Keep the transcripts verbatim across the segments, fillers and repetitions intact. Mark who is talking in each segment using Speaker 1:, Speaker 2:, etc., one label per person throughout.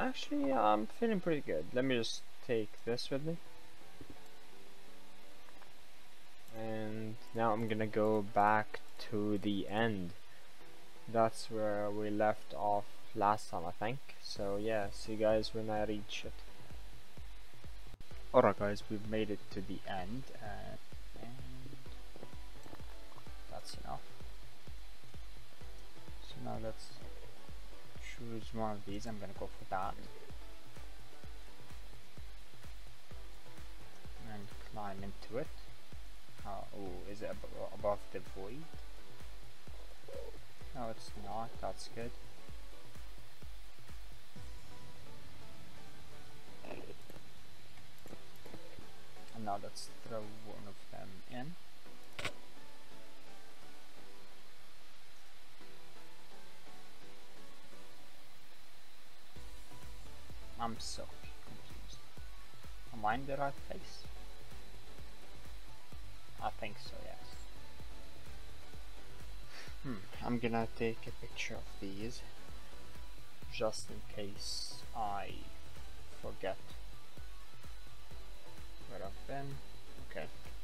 Speaker 1: Actually, I'm feeling pretty good. Let me just take this with me. And now I'm gonna go back to the end. That's where we left off last time, I think. So yeah, see you guys when I reach it. Alright guys, we've made it to the end, uh, and that's enough. So now let's choose one of these. I'm gonna go for that. And climb into it. Uh, oh, is it ab above the void? No, it's not. That's good. And now let's throw one of them in. I'm so confused. Am I in the right place? I think so, yes. Hmm, I'm gonna take a picture of these just in case I forget where I've been. Okay.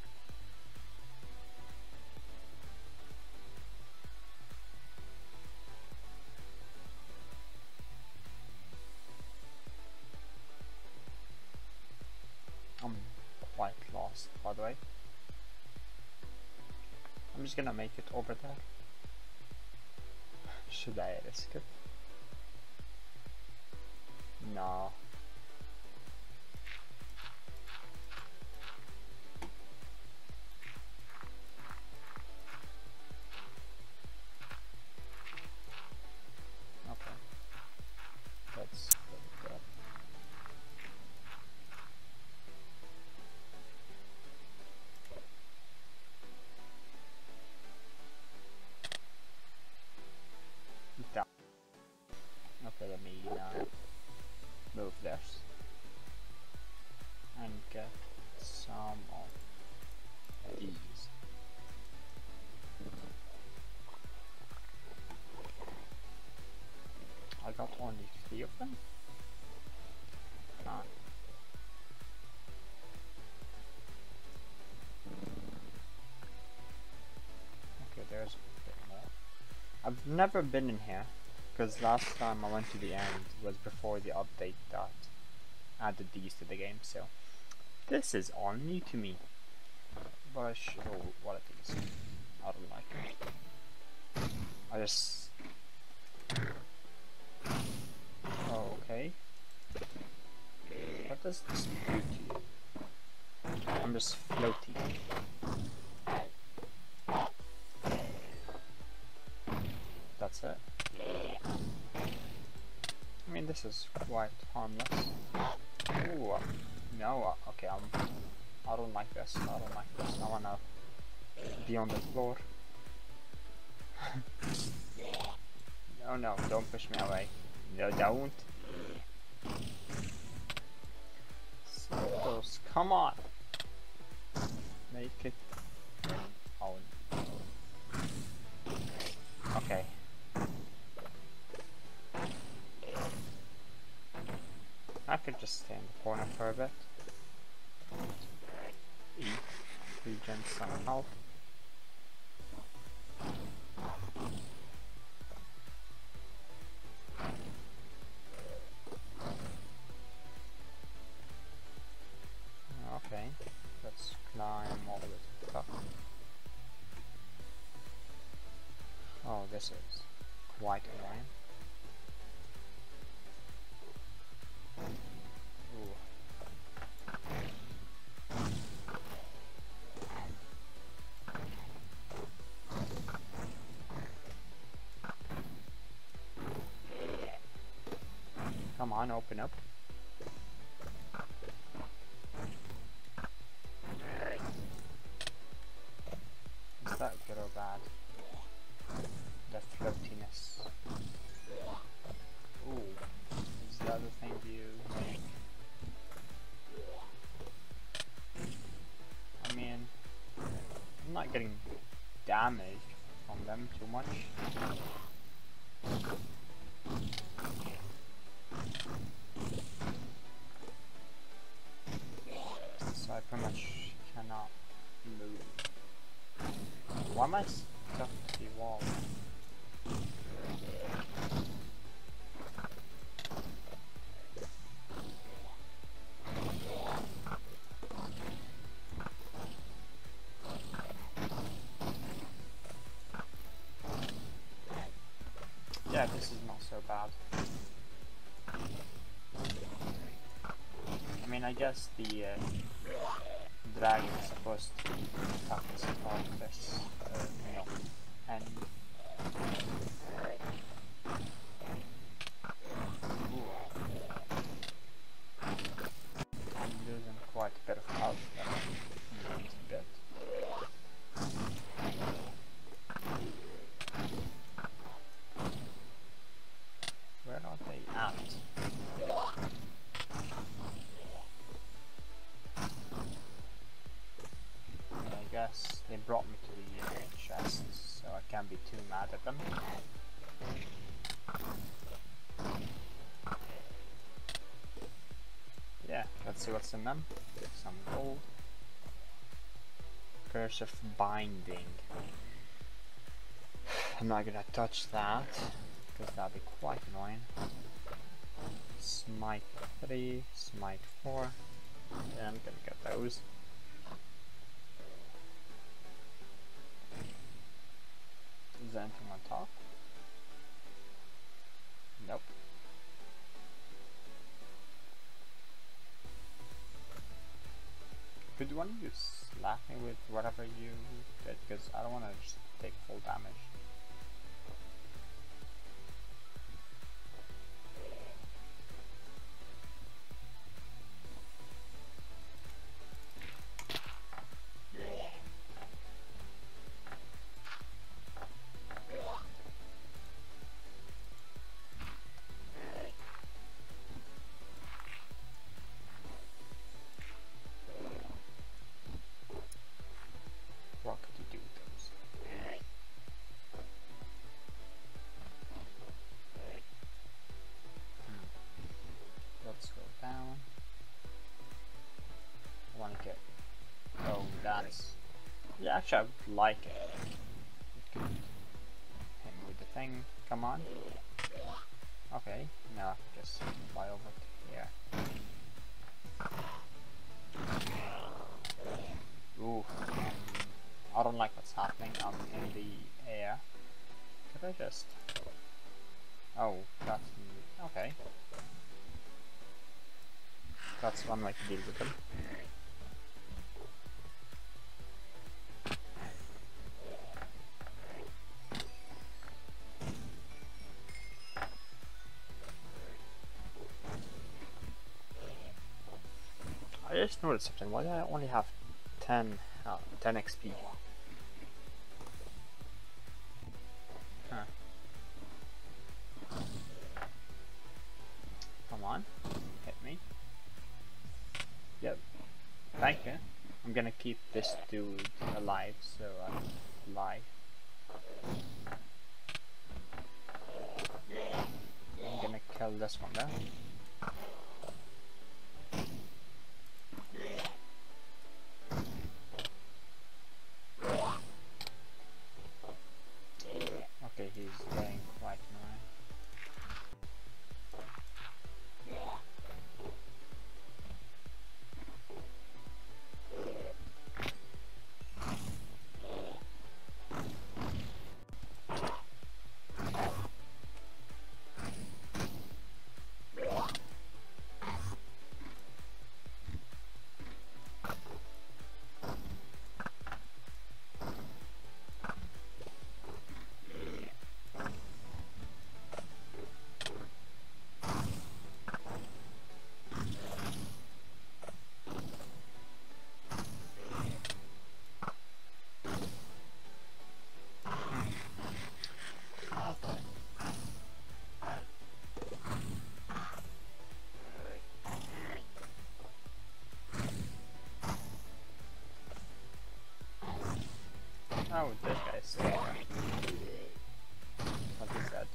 Speaker 1: I'm quite lost, by the way. I'm just gonna make it over there. Should I risk it? No. Okay. Let's put it up. Down. Okay, let me uh, move this and get some of these. I got only three of them. Ah. Okay, there's a bit more. I've never been in here, because last time I went to the end was before the update that added these to the game, so this is all new to me. But I should, oh, what are these? I don't like it. I just... Oh, okay. What does this do to you? I'm just floating. That's it. I mean, this is quite harmless. Ooh, uh, no, uh, okay, I'm, I don't like this, I don't like this, I wanna be on the floor. No, no, don't push me away. No, don't. Santos, come on! Make it... Oh, no. Okay. I could just stay in the corner for a bit. Eat, regen some health. Okay, let's climb all the way to the top. Oh, this is quite annoying. Come on, open up. Is that good or bad? The floatiness. Ooh, is that the thing you make? I mean, I'm not getting damaged from them too much. Why am I stuck to the wall? Yeah, this is not so bad. I mean, I guess the uh, dragon is supposed to attack the starfish, uh, you know, and I'm losing quite a bit of health. That means a bit. Where are they at? I guess they brought me to the uh, chests, so I can't be too mad at them. Yeah, let's see what's in them. Some gold. Curse of Binding. I'm not gonna touch that, because that'd be quite annoying. Smite three, Smite four. Yeah, I'm gonna get those. Is there anything on top? Nope. Could one of you slap me with whatever you did? Because I don't want to just take full damage. What could you do with those? Hmm. Let's go down. I want to get. Oh, that's. Yeah, actually, I would like it. It could hit me with the thing. Come on. Okay, now I can just fly over to here. Ooh. Um, I don't like what's happening. I'm in the air. Could I just... Oh, that's... okay. That's one way to deal with them. I just noticed something. Why do I only have ten, uh, ten X P? Huh. Come on, hit me. Yep. Thank you. I'm gonna keep this dude alive, so I don't lie. I'm gonna kill this one there. Okay, he's getting quite annoying. Oh, this guy's still there. Like he said.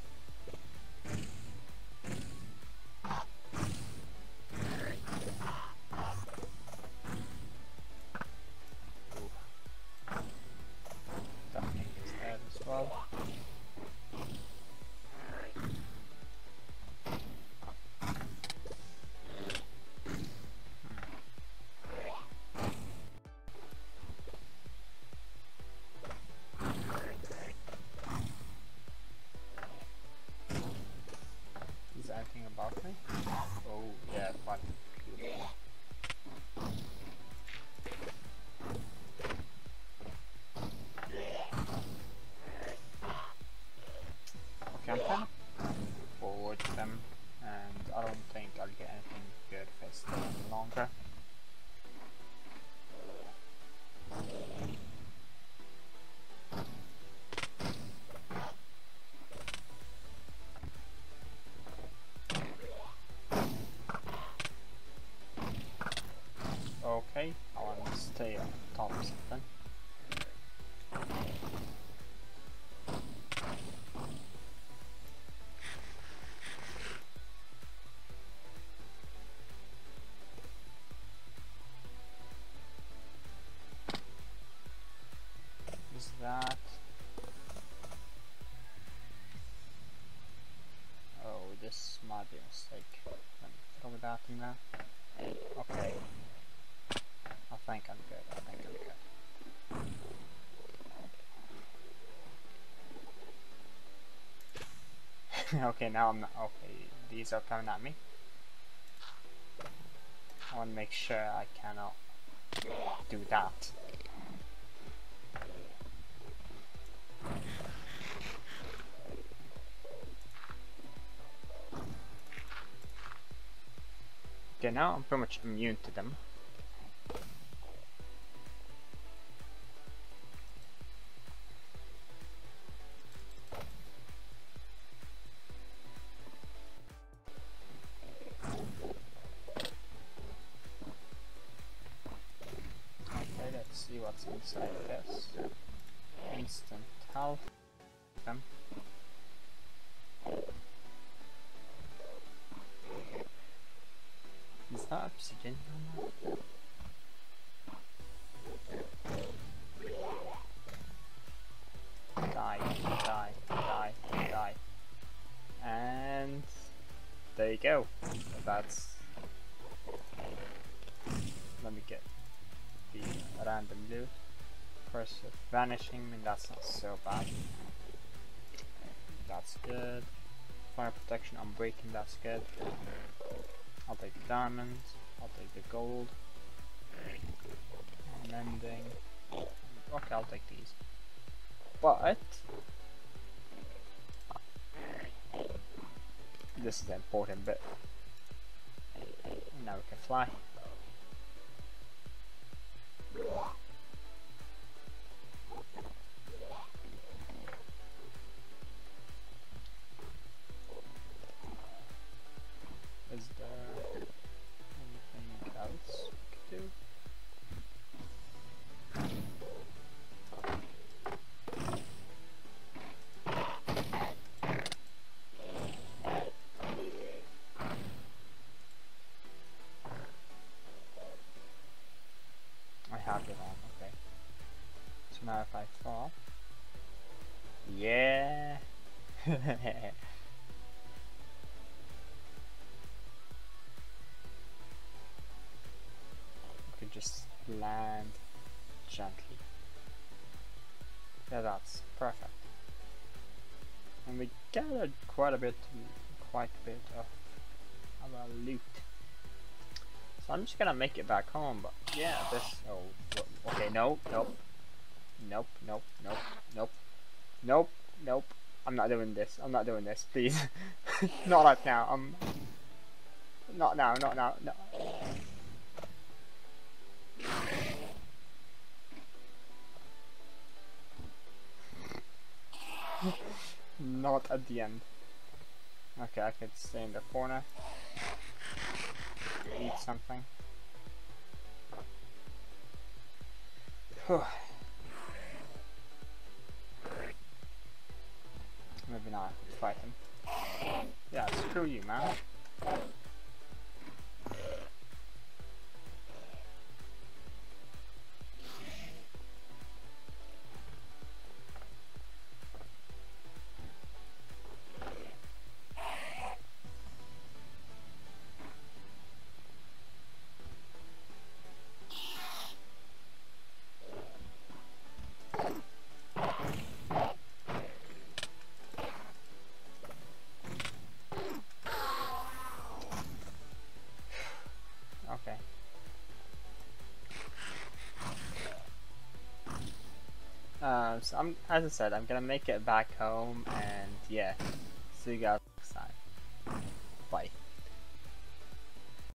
Speaker 1: Ooh. Definitely. Okay. Oh yeah, quite beautiful. Okay, I'm kind of bored with them, and I don't think I'll get anything good if I stay any longer. Okay, I want to stay on top of something. Is that? Oh, this might be a mistake. Let me throw that in there. Okay. I think I'm good. I think I'm good. Okay, now I'm not. Okay, these are coming at me. I want to make sure I cannot do that. Okay, now I'm pretty much immune to them. Okay, let's see what's inside this. Instant health. Them. Is that oxygen or not? Die, die, die, die. And there you go. That's. Let me get the random loot. Curse of vanishing, I mean, that's not so bad. That's good. Fire protection, unbreaking, that's good. I'll take the diamonds, I'll take the gold. Mending. Okay, I'll take these. But this is the important bit. Now we can fly. Is there anything else we could do? I have it on, okay. So now if I fall, yeah. We could just land gently. Yeah, that's perfect. And we gathered quite a bit, quite a bit of our loot. So I'm just gonna make it back home, but yeah, this, oh, okay, no, nope, nope, nope, nope, nope, nope, nope, I'm not doing this, I'm not doing this, please, not right now, I'm, not now, not now, no. Not at the end. Okay, I could stay in the corner. Eat something. Maybe not. Fight him. Yeah, screw you, man. so I'm, as I said, I'm gonna make it back home, and yeah, see you guys next time. Bye.